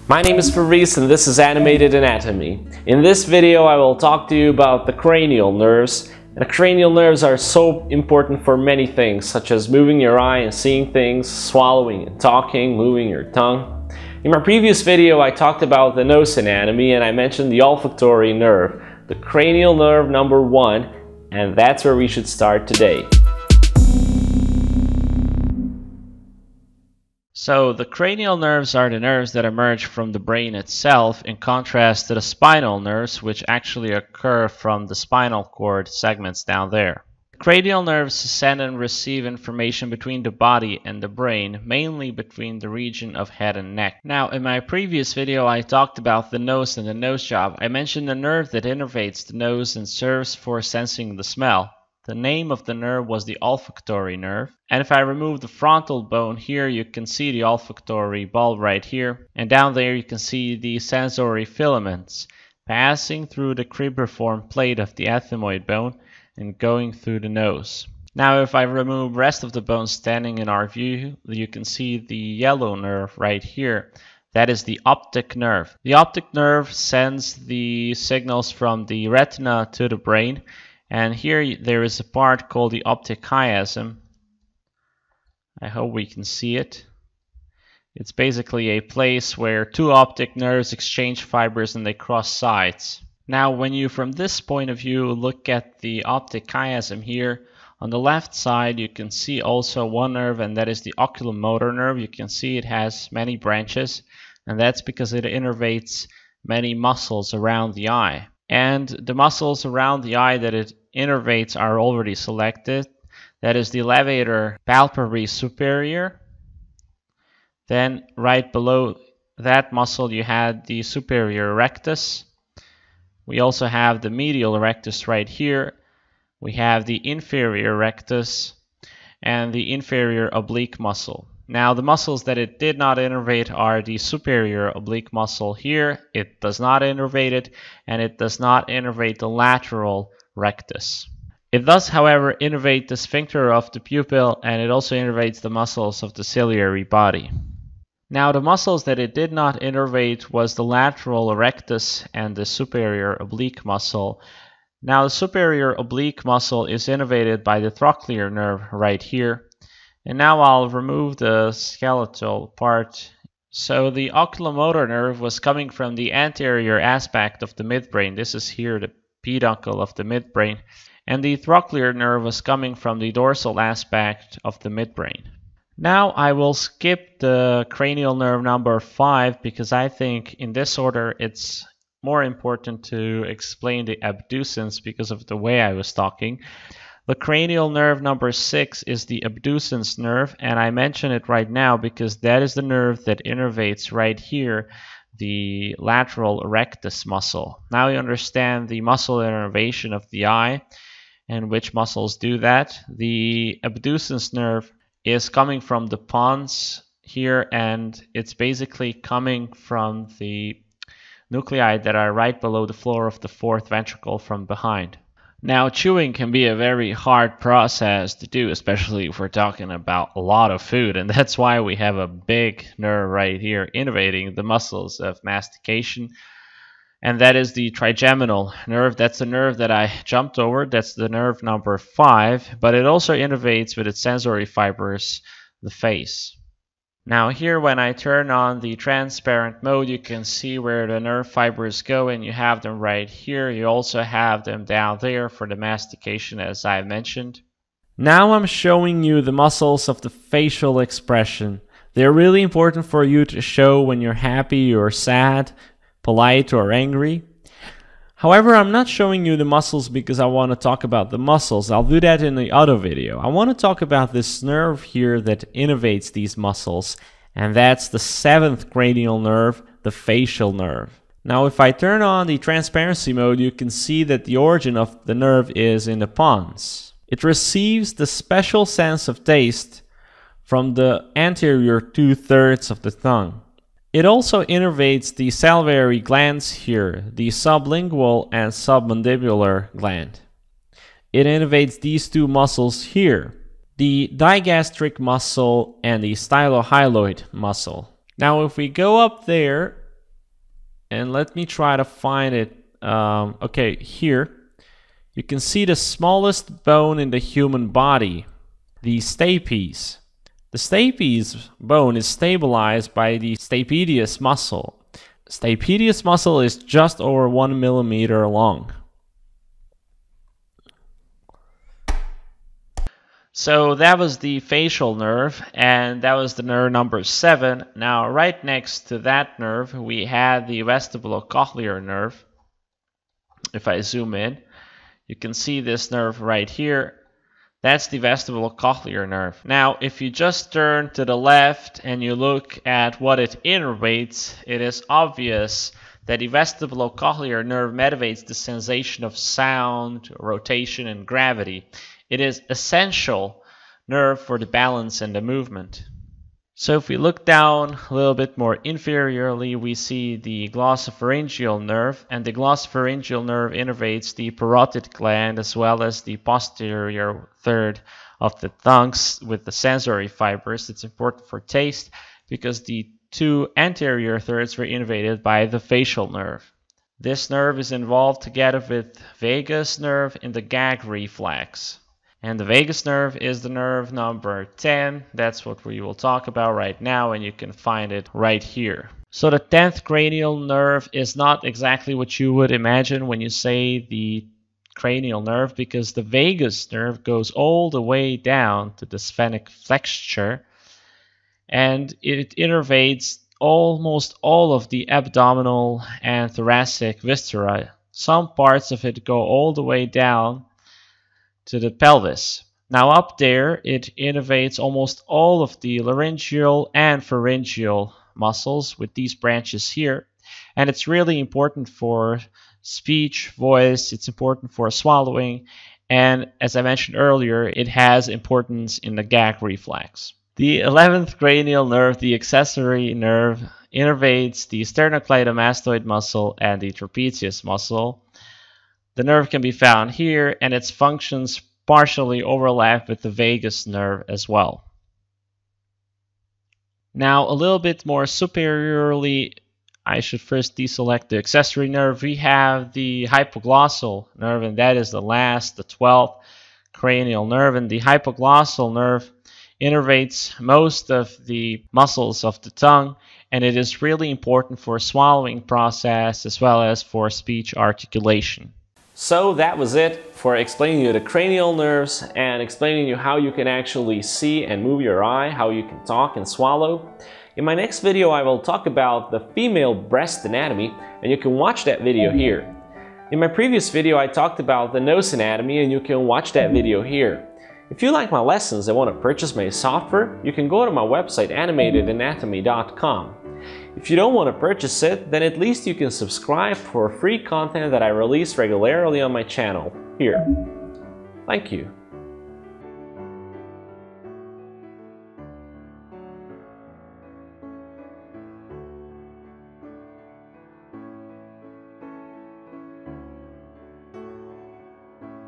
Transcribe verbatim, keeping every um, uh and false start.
My name is Fabrice and this is Animated Anatomy. In this video I will talk to you about the cranial nerves. And the cranial nerves are so important for many things, such as moving your eye and seeing things, swallowing and talking, moving your tongue. In my previous video I talked about the nose anatomy and I mentioned the olfactory nerve, the cranial nerve number one, and that's where we should start today. So the cranial nerves are the nerves that emerge from the brain itself, in contrast to the spinal nerves, which actually occur from the spinal cord segments down there. Cranial nerves send and receive information between the body and the brain, mainly between the region of head and neck. Now, in my previous video I talked about the nose and the nose job. I mentioned the nerve that innervates the nose and serves for sensing the smell. The name of the nerve was the olfactory nerve. And if I remove the frontal bone here, you can see the olfactory bulb right here. And down there you can see the sensory filaments passing through the cribriform plate of the ethmoid bone and going through the nose. Now if I remove the rest of the bone standing in our view, you can see the yellow nerve right here. That is the optic nerve. The optic nerve sends the signals from the retina to the brain. And here there is a part called the optic chiasm. I hope we can see it. It's basically a place where two optic nerves exchange fibers and they cross sides. Now when you from this point of view look at the optic chiasm here, on the left side you can see also one nerve, and that is the oculomotor nerve. You can see it has many branches, and that's because it innervates many muscles around the eye. And the muscles around the eye that it innervates are already selected. That is the levator palpebris superior. Then right below that muscle you had the superior rectus. We also have the medial rectus right here. We have the inferior rectus and the inferior oblique muscle. Now the muscles that it did not innervate are the superior oblique muscle here. It does not innervate it, and it does not innervate the lateral rectus. It does, however, innervate the sphincter of the pupil, and it also innervates the muscles of the ciliary body. Now the muscles that it did not innervate was the lateral rectus and the superior oblique muscle. Now the superior oblique muscle is innervated by the trochlear nerve right here. And now I'll remove the skeletal part. So the oculomotor nerve was coming from the anterior aspect of the midbrain. This is here the peduncle of the midbrain. And the trochlear nerve was coming from the dorsal aspect of the midbrain. Now I will skip the cranial nerve number five because I think in this order it's more important to explain the abducens because of the way I was talking. The cranial nerve number six is the abducens nerve, and I mention it right now because that is the nerve that innervates right here, the lateral rectus muscle. Now you understand the muscle innervation of the eye and which muscles do that. The abducens nerve is coming from the pons here, and it's basically coming from the nuclei that are right below the floor of the fourth ventricle from behind. Now, chewing can be a very hard process to do, especially if we're talking about a lot of food, and that's why we have a big nerve right here innervating the muscles of mastication, and that is the trigeminal nerve. That's the nerve that I jumped over. That's the nerve number five, but it also innervates with its sensory fibers the face. Now here when I turn on the transparent mode, you can see where the nerve fibers go, and you have them right here. You also have them down there for the mastication, as I mentioned. Now I'm showing you the muscles of the facial expression. They're really important for you to show when you're happy or sad, polite or angry. However, I'm not showing you the muscles because I want to talk about the muscles. I'll do that in the other video. I want to talk about this nerve here that innervates these muscles, and that's the seventh cranial nerve, the facial nerve. Now if I turn on the transparency mode, you can see that the origin of the nerve is in the pons. It receives the special sense of taste from the anterior two-thirds of the tongue. It also innervates the salivary glands here, the sublingual and submandibular gland. It innervates these two muscles here, the digastric muscle and the stylohyoid muscle. Now if we go up there And let me try to find it. Um, okay, here you can see the smallest bone in the human body, the stapes. The stapes bone is stabilized by the stapedius muscle. Stapedius muscle is just over one millimeter long. So that was the facial nerve, and that was the nerve number seven. Now, right next to that nerve, we had the vestibulocochlear nerve. If I zoom in, you can see this nerve right here. That's the vestibulocochlear nerve. Now, if you just turn to the left and you look at what it innervates, it is obvious that the vestibulocochlear nerve mediates the sensation of sound, rotation, and gravity. It is essential nerve for the balance and the movement. So if we look down a little bit more inferiorly, we see the glossopharyngeal nerve, and the glossopharyngeal nerve innervates the parotid gland as well as the posterior third of the tongues with the sensory fibers. It's important for taste because the two anterior thirds were innervated by the facial nerve. This nerve is involved together with vagus nerve in the gag reflex. And the vagus nerve is the nerve number ten. That's what we will talk about right now, and you can find it right here. So the tenth cranial nerve is not exactly what you would imagine when you say the cranial nerve, because the vagus nerve goes all the way down to the sphenic flexure, and it innervates almost all of the abdominal and thoracic viscera. Some parts of it go all the way down to the pelvis. Now up there, it innervates almost all of the laryngeal and pharyngeal muscles with these branches here. And it's really important for speech, voice, it's important for swallowing, and as I mentioned earlier, it has importance in the gag reflex. The eleventh cranial nerve, the accessory nerve, innervates the sternocleidomastoid muscle and the trapezius muscle. The nerve can be found here, and its functions partially overlap with the vagus nerve as well. Now, a little bit more superiorly, I should first deselect the accessory nerve. We have the hypoglossal nerve, and that is the last, the twelfth cranial nerve. And the hypoglossal nerve innervates most of the muscles of the tongue, and it is really important for swallowing process as well as for speech articulation. So that was it for explaining you the cranial nerves and explaining you how you can actually see and move your eye, how you can talk and swallow. In my next video, I will talk about the female breast anatomy, and you can watch that video here. In my previous video, I talked about the nose anatomy, and you can watch that video here. If you like my lessons and want to purchase my software, you can go to my website animated anatomy dot com. If you don't want to purchase it, then at least you can subscribe for free content that I release regularly on my channel here. Thank you.